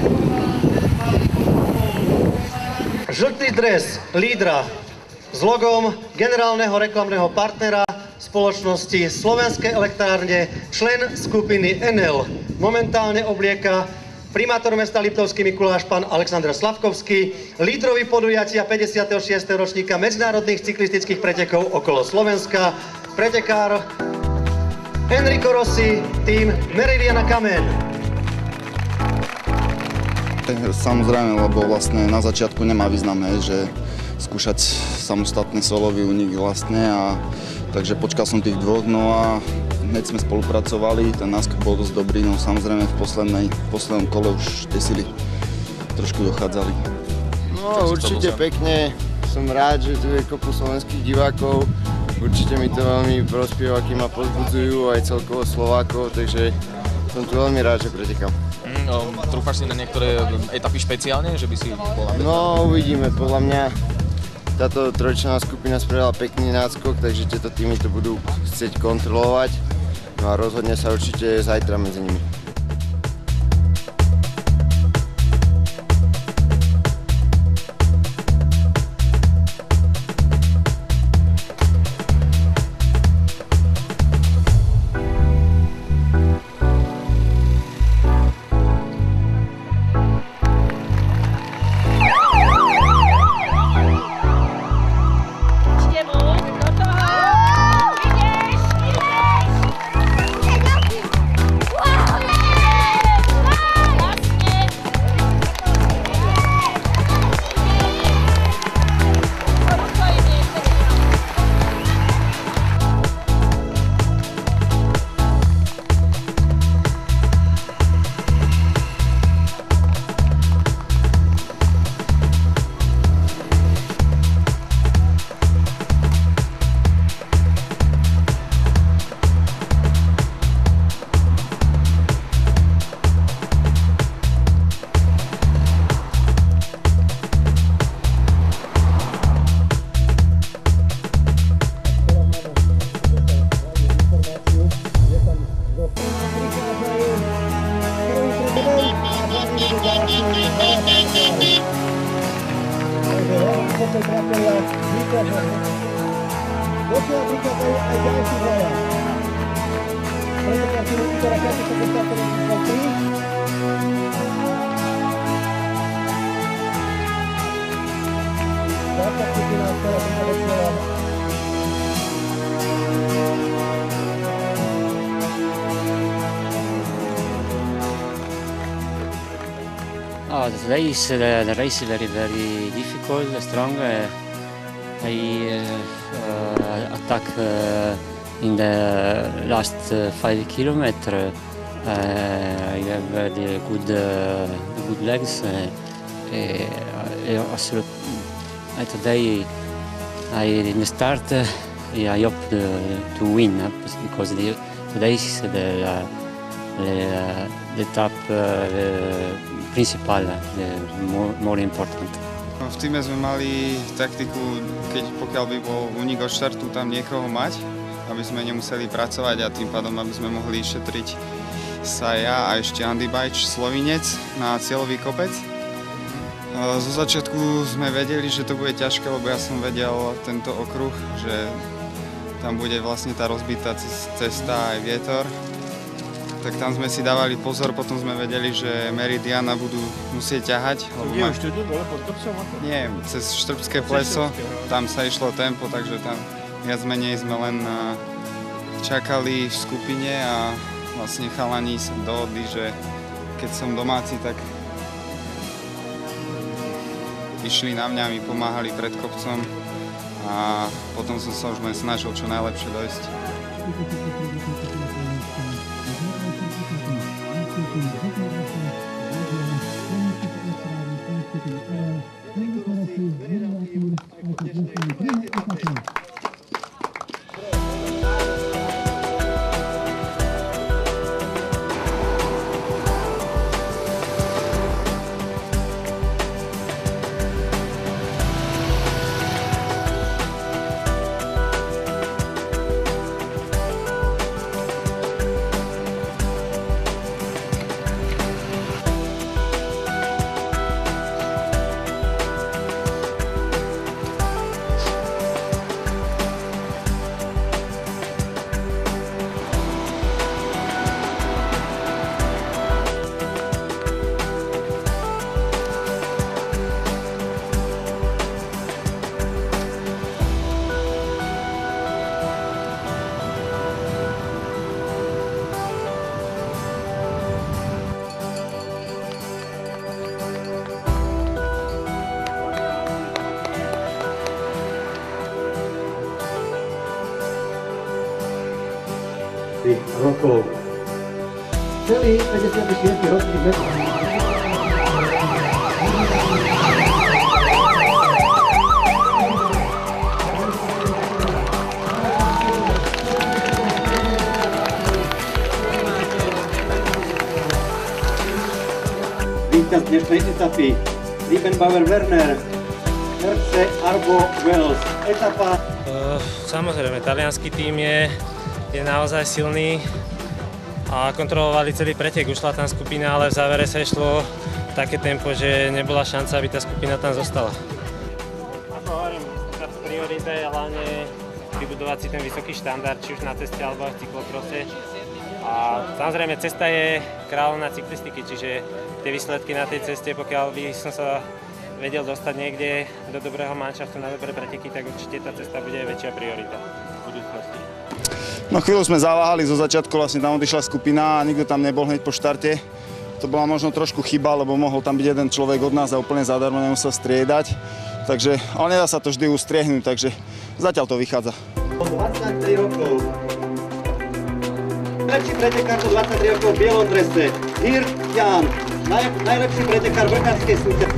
Žltý dres lídra s logom generálneho reklamného partnera spoločnosti Slovenské elektrárne, člen skupiny Enel. Momentálne oblieka primátor mesta Liptovský Mikuláš, pán Alexander Slavkovský, lídrovi podujatia 56. ročníka medzinárodných cyklistických pretekov okolo Slovenska, pretekár Enrico Rossi, tým Meridiana Kamen. Samozrejme, lebo vlastne na začiatku nemá význam, že skúšať samostatný solový únik vlastne, a takže počkal som tých dvoch, no a hneď sme spolupracovali, ten náskok bol dosť dobrý, no samozrejme v poslednom kole už tie sily trošku dochádzali. No určite pekne, som rád, že tu je kopu slovenských divákov, určite mi to veľmi prospieva, aký ma pozbudzujú aj celkovo Slovákov, takže som tu veľmi rád, že pretekám. Trúfaš si na niektoré etapy špeciálne, že by si bola? No uvidíme, podľa mňa táto trojčlenná skupina spravila pekný náskok, takže tieto týmy to budú chcieť kontrolovať. No a rozhodne sa určite zajtra medzi nimi. The race is very difficult, strong. I attack in the last 5 kilometers. I have the good legs. Today, in the start, I hope to win because today is the top principal, more important. V týme sme mali taktiku, pokiaľ by bol únik od štartu, tam niekoho mať, aby sme nemuseli pracovať a tým pádom, aby sme mohli šetriť sa ja a ešte Andy Bajč, Slovinec, na cieľový kopec. Zo začiatku sme vedeli, že to bude ťažké, lebo ja som vedel tento okruh, že tam bude vlastne tá rozbitá cesta aj vietor. Tak tam sme si dávali pozor, potom sme vedeli, že Meridiana budú musieť ťahať. Nie, cez Štrbské pleso, tam sa išlo tempo, takže tam viac menej sme len čakali v skupine a vlastne chalani sa dohodli, že keď som domáci, tak išli na mňa, mi pomáhali pred kopcom a potom som sa už len snažil čo najlepšie dojsť. rokov. Celý 56. ročník víťaz dnešnej etapy Liebenbauer Werner, RC Arbo Wales. Etapa. Samozrejme, taliansky tím je naozaj silný a kontrolovali celý pretek, ušla tam skupina, ale v závere sa išlo také tempo, že nebola šanca, aby tá skupina tam zostala. Ako hovorím, tá priorita je hlavne vybudovať si ten vysoký štandard, či už na ceste alebo v cyklokrose. A samozrejme, cesta je kráľovná cyklistiky, čiže tie výsledky na tej ceste, pokiaľ by som sa vedel dostať niekde do dobrého manšaftu na dobré preteky, tak určite tá cesta bude aj väčšia priorita v budúcnosti. No chvíľu sme zaváhali zo začiatku, vlastne tam odišla skupina a nikto tam nebol hneď po štarte. To bola možno trošku chyba, lebo mohol tam byť jeden človek od nás a úplne zadarmo nemusel striedať. Takže, ale nedá sa to vždy ustriehnúť, takže zatiaľ to vychádza. 23 rokov. Najlepší pretekár po 23 rokov v bielom drese. Hirt Jan. Najlepší pretekár vrchárskej súťaže.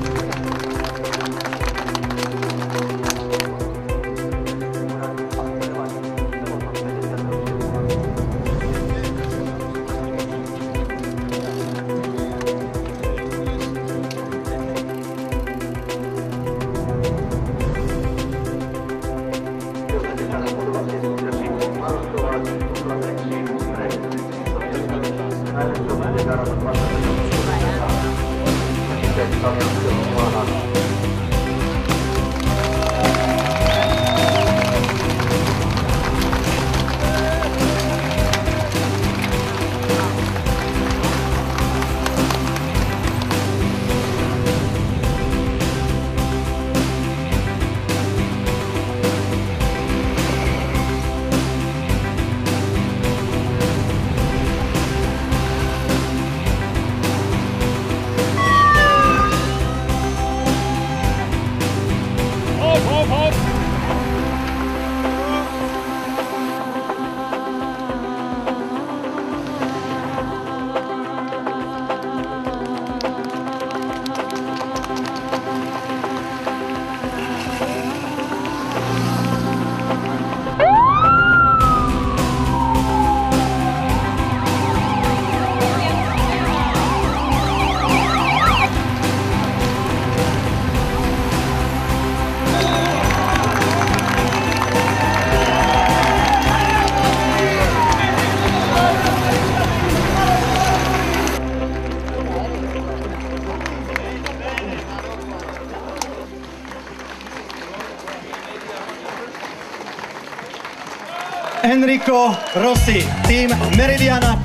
Enrico Rossi, tým Meridiana.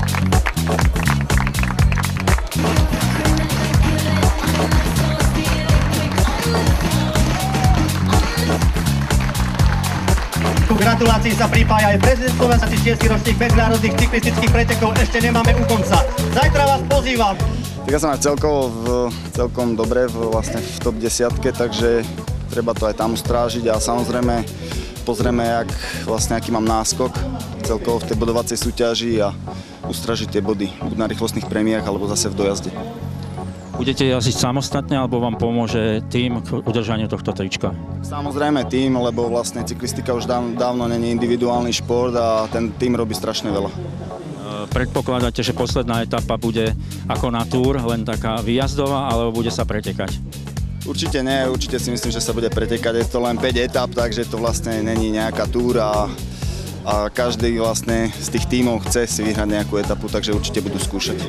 Gratulácií sa pripája aj prezident Slovenska, 6. ročník medzinárodných cyklistických pretekov. Ešte nemáme u konca. Zajtra vás pozývam. Tak ja som aj celkom dobre vlastne v top 10, takže treba to aj tam ustrážiť a samozrejme pozrieme, aký mám náskok celkovo v tej bodovacej súťaži a ustrážiť tie body, buď na rýchlostných prémiách alebo zase v dojazde. Budete jazdiť samostatne, alebo vám pomôže tím k udržaniu tohto trička? Samozrejme tím, lebo vlastne cyklistika už dávno není individuálny šport a ten tím robí strašne veľa. Predpokladáte, že posledná etapa bude ako na túr, len taká výjazdová, alebo bude sa pretekať? Určite nie, určite si myslím, že sa bude pretekať. Je to len 5 etap, takže to vlastne není nejaká túra a každý vlastne z tých tímov chce si vyhrať nejakú etapu, takže určite budú skúšať.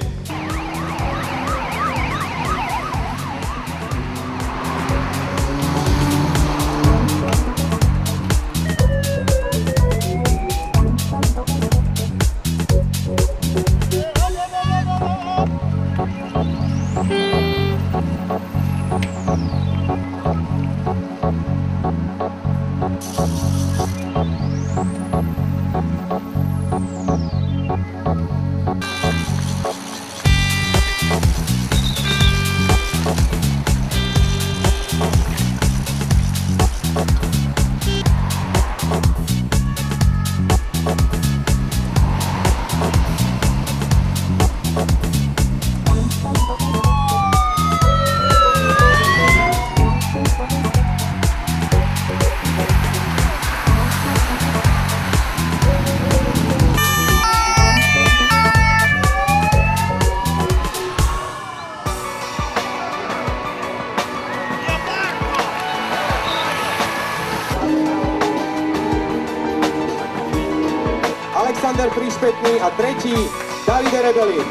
Alexander Prišpetný a tretí Davide Rebeli.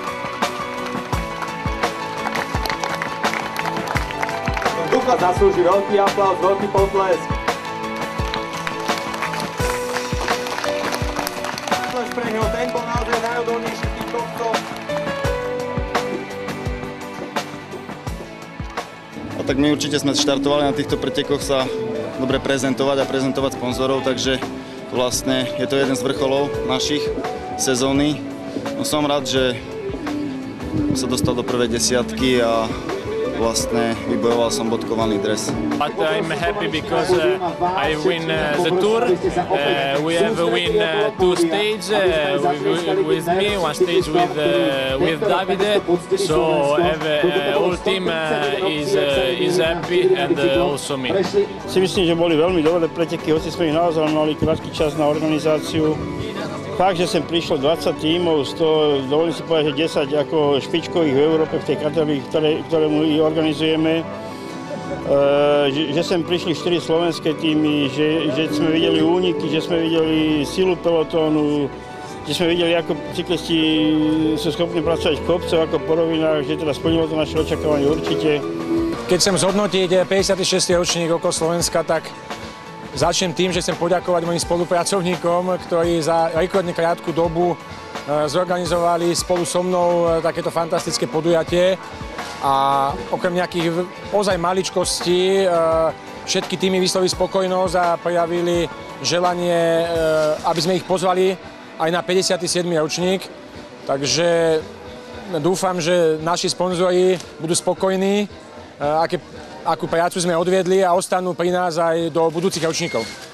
Ducha zaslúži veľký aplauz, veľký potlesk. Pre neho ten bol naozaj najodolnejší tým kopcom. A tak my určite sme štartovali na týchto pretekoch sa dobre prezentovať a prezentovať sponzorov, takže vlastne je to jeden z vrcholov našich sezóny. No som rád, že sa dostal do prvej desiatky a vlastne vybojoval som bodkovaný dres. But I'm happy because I win the tour. We have win two stages with me, one stage with Davide. So whole team is happy and also me. Si myslím, že boli veľmi dobré preteky, hoci sme ich naozaj mali krátky čas na organizáciu. Fakt, že sem prišlo 20 tímov, z toho dovolím si povedať, že 10 ako špičkových v Európe v tej kategórii, ktoré my organizujeme. Že sem prišli 4 slovenské tímy, že sme videli úniky, že sme videli silu pelotónu, že sme videli, ako cyklisti sú schopní pracovať v kopcoch, ako po rovinách, že teda splnilo to naše očakávanie určite. Keď chcem zhodnotiť 56. ročník okolo Slovenska, tak začnem tým, že chcem poďakovať mojim spolupracovníkom, ktorí za rekordne krátku dobu zorganizovali spolu so mnou takéto fantastické podujatie. A okrem nejakých ozaj maličkostí všetky týmy vyslovili spokojnosť a prejavili želanie, aby sme ich pozvali aj na 57. ročník. Takže dúfam, že naši sponzori budú spokojní, akú prácu sme odviedli a ostanú pri nás aj do budúcich ročníkov.